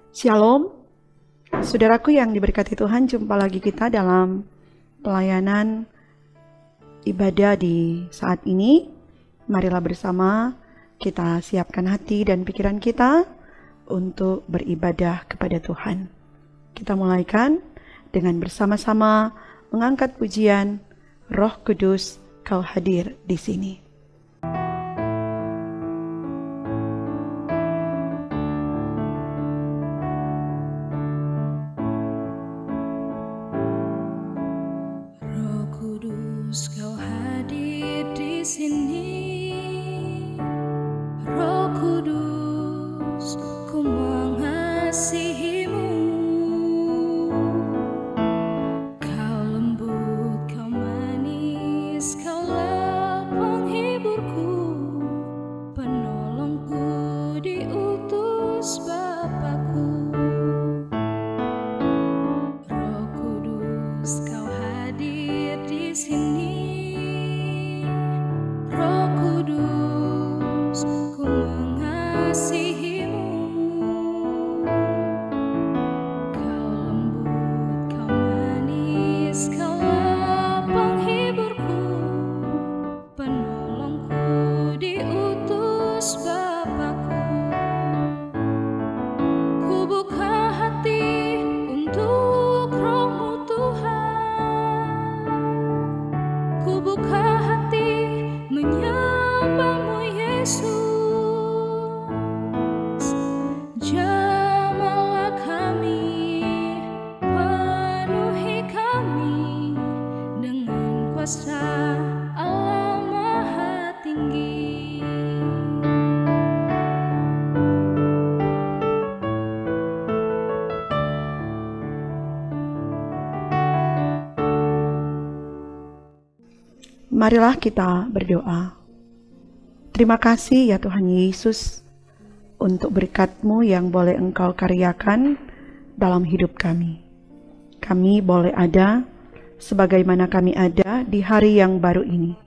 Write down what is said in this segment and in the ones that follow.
Shalom, saudaraku yang diberkati Tuhan, jumpa lagi kita dalam pelayanan ibadah di saat ini. Marilah bersama kita siapkan hati dan pikiran kita untuk beribadah kepada Tuhan. Kita mulaikan dengan bersama-sama mengangkat pujian, Roh Kudus, Kau hadir di sini. Marilah kita berdoa. Terima kasih ya Tuhan Yesus untuk berkat-Mu yang boleh Engkau karyakan dalam hidup kami. Kami boleh ada sebagaimana kami ada di hari yang baru ini.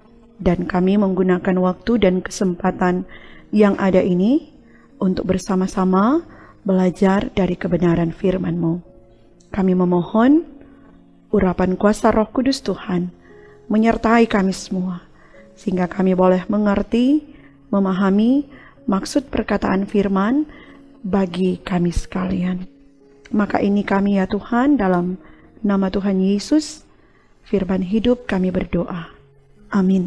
Dan kami menggunakan waktu dan kesempatan yang ada ini untuk bersama-sama belajar dari kebenaran firman-Mu. Kami memohon urapan kuasa Roh Kudus Tuhan menyertai kami semua, sehingga kami boleh mengerti, memahami maksud perkataan firman bagi kami sekalian. Maka ini kami ya Tuhan, dalam nama Tuhan Yesus, firman hidup kami berdoa. Amin.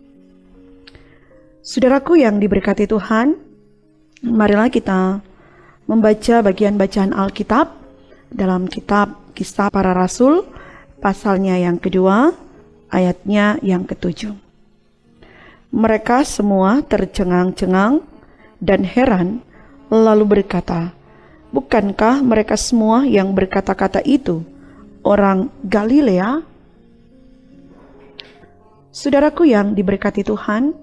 Saudaraku yang diberkati Tuhan, marilah kita membaca bagian bacaan Alkitab dalam kitab Kisah Para Rasul, pasalnya yang kedua, ayatnya yang ke-7. Mereka semua tercengang-cengang dan heran, lalu berkata, "Bukankah mereka semua yang berkata-kata itu orang Galilea?" Saudaraku yang diberkati Tuhan,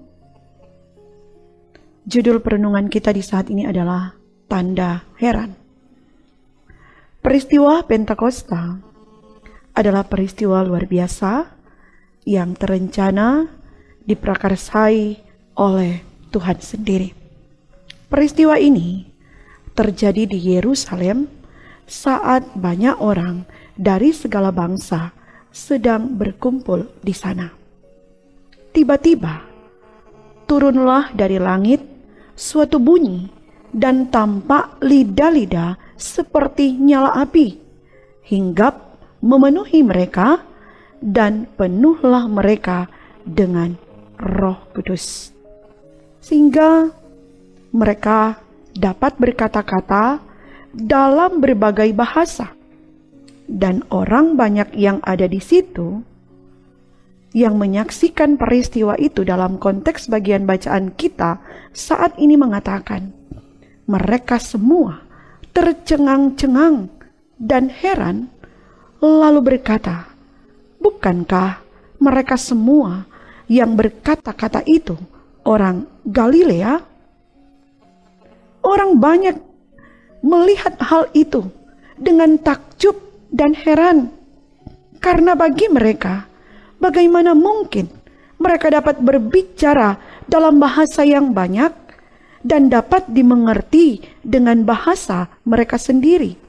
judul perenungan kita di saat ini adalah tanda heran. Peristiwa Pentakosta adalah peristiwa luar biasa yang terencana diprakarsai oleh Tuhan sendiri. Peristiwa ini terjadi di Yerusalem saat banyak orang dari segala bangsa sedang berkumpul di sana. Tiba-tiba turunlah dari langit suatu bunyi dan tampak lidah-lidah seperti nyala api, hinggap memenuhi mereka, dan penuhlah mereka dengan Roh Kudus, sehingga mereka dapat berkata-kata dalam berbagai bahasa. Dan orang banyak yang ada di situ yang menyaksikan peristiwa itu dalam konteks bagian bacaan kita saat ini mengatakan, mereka semua tercengang-cengang dan heran, lalu berkata, "Bukankah mereka semua yang berkata-kata itu orang Galilea?" Orang banyak melihat hal itu dengan takjub dan heran, karena bagi mereka, bagaimana mungkin mereka dapat berbicara dalam bahasa yang banyak dan dapat dimengerti dengan bahasa mereka sendiri.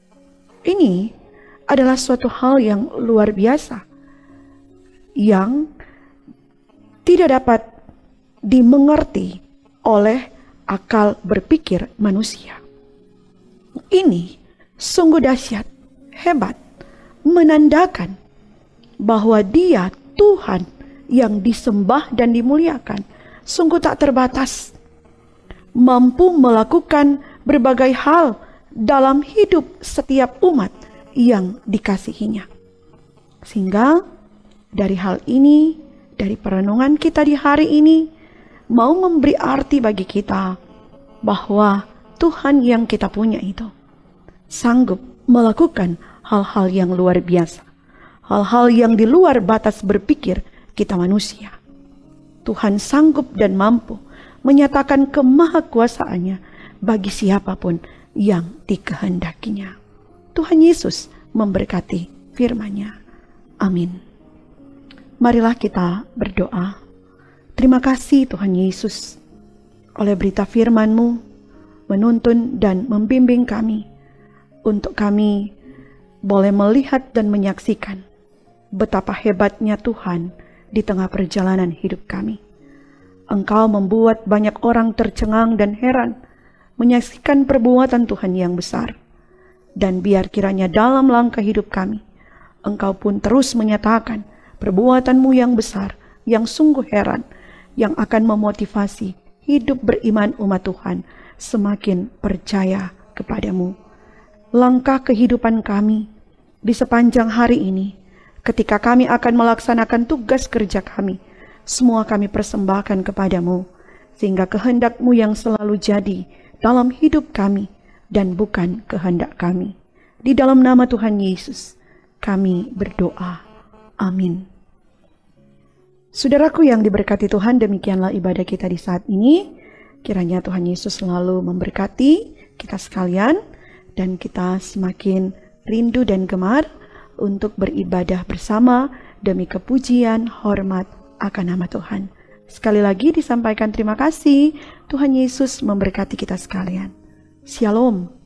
Ini adalah suatu hal yang luar biasa, yang tidak dapat dimengerti oleh akal berpikir manusia. Ini sungguh dahsyat, hebat, menandakan bahwa Dia Tuhan yang disembah dan dimuliakan, sungguh tak terbatas, mampu melakukan berbagai hal dalam hidup setiap umat yang dikasihinya. Sehingga dari hal ini, dari perenungan kita di hari ini, mau memberi arti bagi kita bahwa Tuhan yang kita punya itu sanggup melakukan hal-hal yang luar biasa, hal-hal yang di luar batas berpikir kita manusia. Tuhan sanggup dan mampu menyatakan kemahakuasaannya bagi siapapun yang dikehendakinya. Tuhan Yesus memberkati firman-Nya. Amin. Marilah kita berdoa. Terima kasih Tuhan Yesus, oleh berita firman-Mu menuntun dan membimbing kami, untuk kami boleh melihat dan menyaksikan betapa hebatnya Tuhan di tengah perjalanan hidup kami. Engkau membuat banyak orang tercengang dan heran menyaksikan perbuatan Tuhan yang besar. Dan biar kiranya dalam langkah hidup kami, Engkau pun terus menyatakan perbuatan-Mu yang besar, yang sungguh heran, yang akan memotivasi hidup beriman umat Tuhan semakin percaya kepadamu. Langkah kehidupan kami di sepanjang hari ini, ketika kami akan melaksanakan tugas kerja kami, semua kami persembahkan kepadamu, sehingga kehendak-Mu yang selalu jadi dalam hidup kami dan bukan kehendak kami. Di dalam nama Tuhan Yesus, kami berdoa. Amin. Saudaraku yang diberkati Tuhan, demikianlah ibadah kita di saat ini. Kiranya Tuhan Yesus selalu memberkati kita sekalian, dan kita semakin rindu dan gemar untuk beribadah bersama demi kepujian, hormat akan nama Tuhan. Sekali lagi disampaikan terima kasih. Tuhan Yesus memberkati kita sekalian. Shalom.